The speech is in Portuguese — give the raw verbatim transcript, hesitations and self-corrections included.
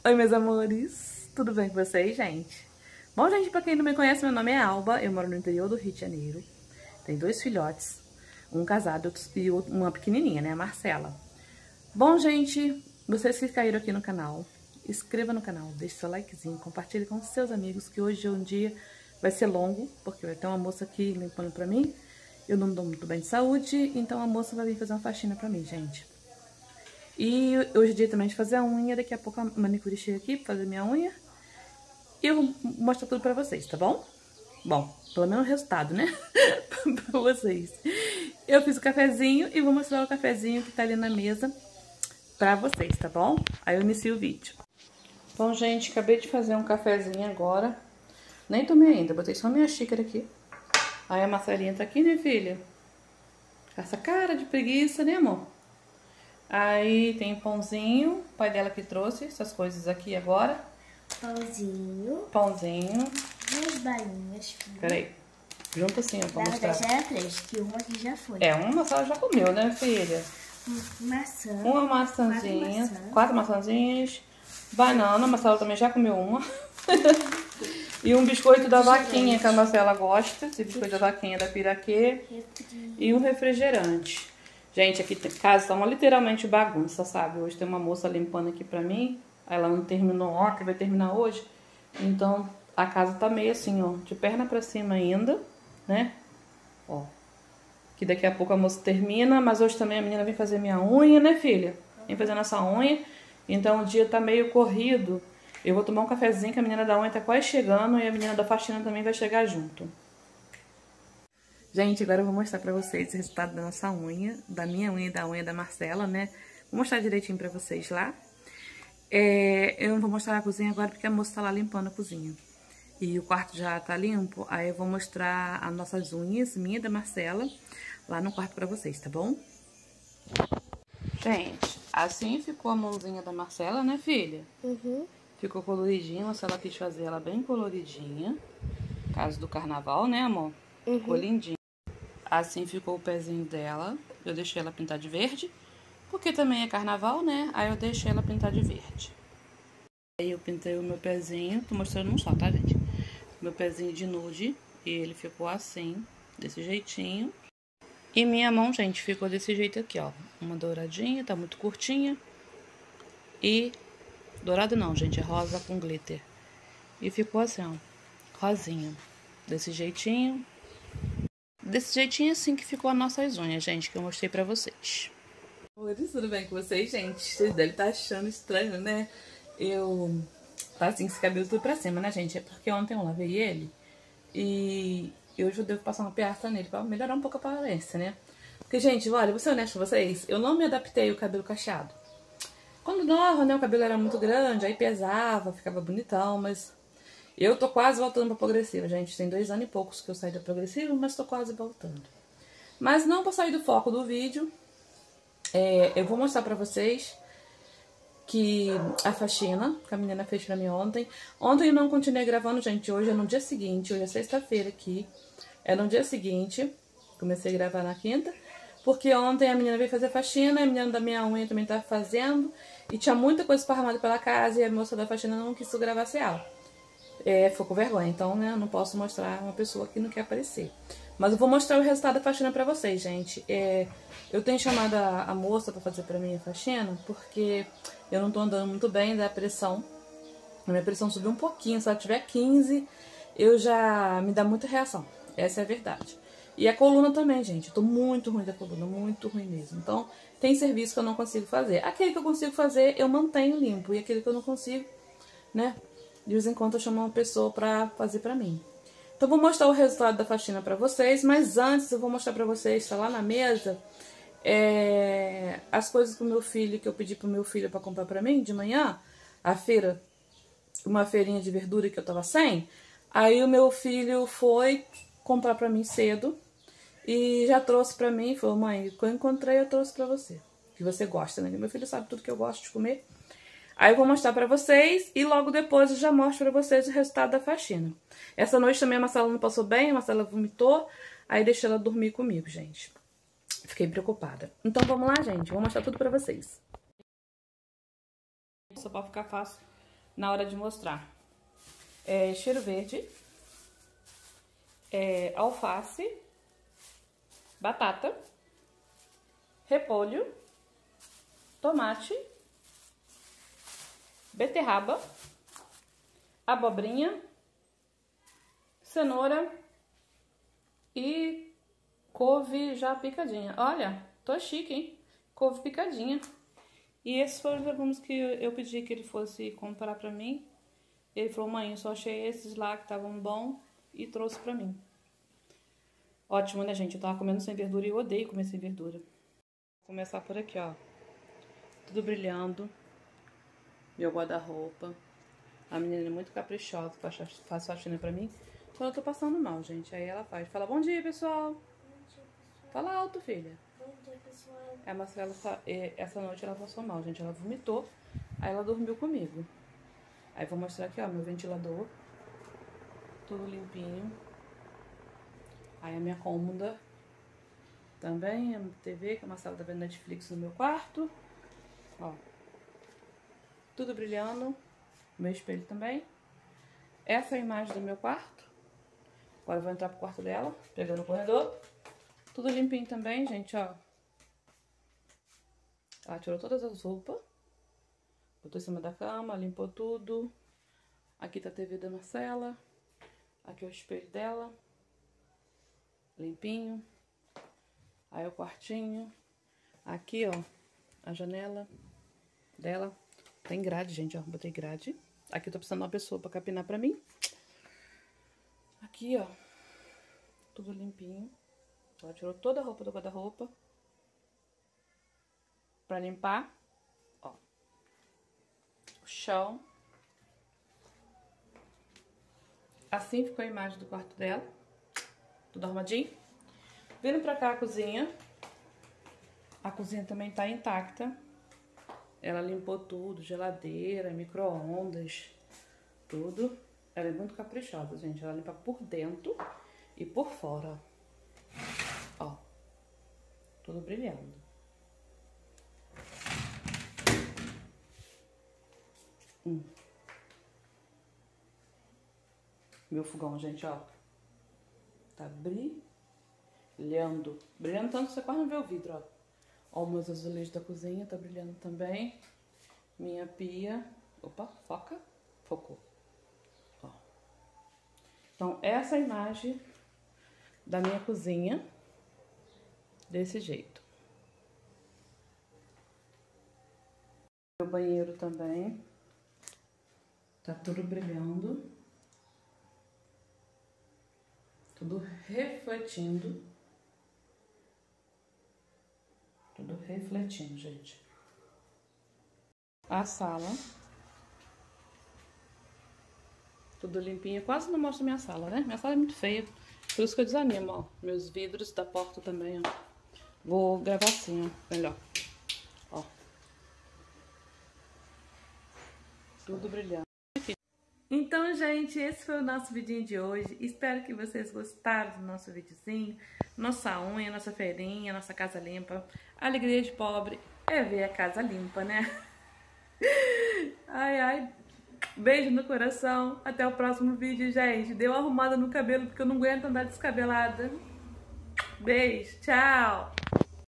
Oi, meus amores, tudo bem com vocês, gente? Bom, gente, pra quem não me conhece, meu nome é Alba, eu moro no interior do Rio de Janeiro. Tenho dois filhotes, um casado e uma pequenininha, né, a Marcela. Bom, gente, vocês que caíram aqui no canal, inscreva no canal, deixe seu likezinho, compartilhe com seus amigos, que hoje é um dia vai ser longo, porque vai ter uma moça aqui limpando pra mim. Eu não dou muito bem de saúde, então a moça vai vir fazer uma faxina pra mim, gente. E hoje é dia também de fazer a unha, daqui a pouco a manicure chega aqui pra fazer minha unha. E eu vou mostrar tudo pra vocês, tá bom? Bom, pelo menos o resultado, né? Pra vocês. Eu fiz o cafezinho e vou mostrar o cafezinho que tá ali na mesa pra vocês, tá bom? Aí eu inicio o vídeo. Bom, gente, acabei de fazer um cafezinho agora. Nem tomei ainda, botei só minha xícara aqui. Aí a Marcelinha tá aqui, né, filha? Com essa cara de preguiça, né, amor? Aí tem pãozinho, o pai dela que trouxe essas coisas aqui agora. Pãozinho. Pãozinho. Duas balinhas. Filho. Peraí. Junto assim, ó, pra Na mostrar. verdade era três, que uma aqui já foi. É, uma só já comeu, né, filha? Maçã. Uma maçãzinha. Quatro, maçã. Quatro maçãzinhas. Banana, a Marcela também já comeu uma. E um biscoito da vaquinha, que a Marcela gosta. Esse biscoito da vaquinha da Piraquê. E um refrigerante. Gente, aqui em casa tá uma literalmente bagunça, sabe? Hoje tem uma moça limpando aqui pra mim. Ela não terminou ontem, vai terminar hoje. Então, a casa tá meio assim, ó, de perna pra cima ainda, né? Ó. Que daqui a pouco a moça termina, mas hoje também a menina vem fazer minha unha, né, filha? Vem fazendo essa unha. Então, o dia tá meio corrido. Eu vou tomar um cafezinho, que a menina da unha tá quase chegando. E a menina da faxina também vai chegar junto. Gente, agora eu vou mostrar pra vocês o resultado da nossa unha, da minha unha e da unha da Marcela, né? Vou mostrar direitinho pra vocês lá. É, eu não vou mostrar a cozinha agora porque a moça tá lá limpando a cozinha. E o quarto já tá limpo, aí eu vou mostrar as nossas unhas, minha e da Marcela, lá no quarto pra vocês, tá bom? Gente, assim ficou a mãozinha da Marcela, né, filha? Uhum. Ficou coloridinha, a Marcela quis fazer ela bem coloridinha. Caso do carnaval, né, amor? Uhum. Ficou lindinha. Assim ficou o pezinho dela. Eu deixei ela pintar de verde, porque também é carnaval, né? Aí eu deixei ela pintar de verde. Aí eu pintei o meu pezinho, tô mostrando um só, tá, gente? Meu pezinho de nude, e ele ficou assim, desse jeitinho. E minha mão, gente, ficou desse jeito aqui, ó. Uma douradinha, tá muito curtinha. E... dourado não, gente, é rosa com glitter. E ficou assim, ó, rosinha. Desse jeitinho. Desse jeitinho assim que ficou as nossas unhas, gente, que eu mostrei pra vocês. Oi, tudo bem com vocês, gente? Vocês devem estar achando estranho, né? Eu... tá assim, esse cabelo tudo pra cima, né, gente? É porque ontem eu lavei ele e hoje eu devo passar uma piastra nele pra melhorar um pouco a aparência, né? Porque, gente, olha, vou ser honesta com vocês, eu não me adaptei ao cabelo cacheado. Quando nova, né, o cabelo era muito grande, aí pesava, ficava bonitão, mas... eu tô quase voltando pra progressiva, gente. Tem dois anos e poucos que eu saí da progressiva, mas tô quase voltando. Mas não pra sair do foco do vídeo, é, eu vou mostrar pra vocês que a faxina que a menina fez pra mim ontem. Ontem eu não continuei gravando, gente. Hoje é no dia seguinte, hoje é sexta-feira aqui. É no dia seguinte, comecei a gravar na quinta. Porque ontem a menina veio fazer faxina, a menina da minha unha também tava fazendo. E tinha muita coisa esparramada pela casa e a moça da faxina não quis que eu gravasse ela. É, ficou com vergonha, então, né, eu não posso mostrar uma pessoa que não quer aparecer. Mas eu vou mostrar o resultado da faxina pra vocês, gente. É, eu tenho chamado a, a moça pra fazer pra mim a faxina, porque eu não tô andando muito bem da pressão. A minha pressão subiu um pouquinho, se ela tiver quinze, eu já me dá muita reação. Essa é a verdade. E a coluna também, gente. Eu tô muito ruim da coluna, muito ruim mesmo. Então, tem serviço que eu não consigo fazer. Aquele que eu consigo fazer, eu mantenho limpo. E aquele que eu não consigo, né... de vez em quando eu chamo uma pessoa pra fazer pra mim. Então, vou mostrar o resultado da faxina pra vocês. Mas antes, eu vou mostrar pra vocês, tá lá na mesa, é, as coisas pro meu filho, que eu pedi pro meu filho pra comprar pra mim de manhã. A feira, uma feirinha de verdura que eu tava sem. Aí o meu filho foi comprar pra mim cedo. E já trouxe pra mim, falou, mãe, o que eu encontrei eu trouxe pra você. Que você gosta, né? Meu filho sabe tudo que eu gosto de comer. Aí eu vou mostrar pra vocês e logo depois eu já mostro pra vocês o resultado da faxina. Essa noite também a Marcela não passou bem, a Marcela vomitou, aí deixei ela dormir comigo, gente. Fiquei preocupada. Então vamos lá, gente, vou mostrar tudo pra vocês. Só pra ficar fácil na hora de mostrar. É cheiro verde, é alface, batata, repolho, tomate, beterraba, abobrinha, cenoura e couve já picadinha. Olha, tô chique, hein? Couve picadinha. E esses foram os legumes que eu pedi que ele fosse comprar pra mim. Ele falou, mãe, eu só achei esses lá que estavam bons e trouxe pra mim. Ótimo, né, gente? Eu tava comendo sem verdura e eu odeio comer sem verdura. Vou começar por aqui, ó. Tudo brilhando. Meu guarda-roupa. A menina é muito caprichosa, faz faxina pra mim. Quando eu tô passando mal, gente, aí ela faz. Fala, bom dia, pessoal. Bom dia, pessoal. Fala alto, filha. Bom dia, pessoal. A Marcela, essa noite ela passou mal, gente. Ela vomitou, aí ela dormiu comigo. Aí vou mostrar aqui, ó, meu ventilador. Tudo limpinho. Aí a minha cômoda. Também, a T V, que a Marcela tá vendo Netflix no meu quarto. Ó. Tudo brilhando. Meu espelho também. Essa é a imagem do meu quarto. Agora eu vou entrar pro quarto dela, pegando o corredor. Tudo limpinho também, gente, ó. Ela tirou todas as roupas. Botou em cima da cama, limpou tudo. Aqui tá a T V da Marcela. Aqui é o espelho dela. Limpinho. Aí o quartinho. Aqui, ó, a janela dela. Tem grade, gente, ó. Botei grade. Aqui eu tô precisando de uma pessoa pra capinar pra mim. Aqui, ó. Tudo limpinho. Ela tirou toda a roupa do guarda-roupa. Pra limpar. Ó. O chão. Assim ficou a imagem do quarto dela. Tudo arrumadinho. Vindo pra cá a cozinha. A cozinha também tá intacta. Ela limpou tudo, geladeira, micro-ondas, tudo. Ela é muito caprichosa, gente. Ela limpa por dentro e por fora. Ó. Tudo brilhando. Hum. Meu fogão, gente, ó. Tá brilhando. Brilhando tanto que você quase não vê o vidro, ó. Ó, meus azulejos da cozinha tá brilhando também. Minha pia. Opa, foca. Focou. Ó. Então, essa é a imagem da minha cozinha. Desse jeito. Meu banheiro também. Tá tudo brilhando. Tudo refletindo. Tudo refletindo, gente. A sala. Tudo limpinho. Quase não mostro minha sala, né? Minha sala é muito feia. Por isso que eu desanimo, ó. Meus vidros da porta também, ó. Vou gravar assim, ó. Melhor. Ó. Tudo brilhando. Aqui. Então, gente, esse foi o nosso vidinho de hoje. Espero que vocês gostaram do nosso videozinho. Nossa unha, nossa feirinha, nossa casa limpa. A alegria de pobre é ver a casa limpa, né? Ai, ai. Beijo no coração. Até o próximo vídeo, gente. Deu uma arrumada no cabelo porque eu não aguento andar descabelada. Beijo. Tchau.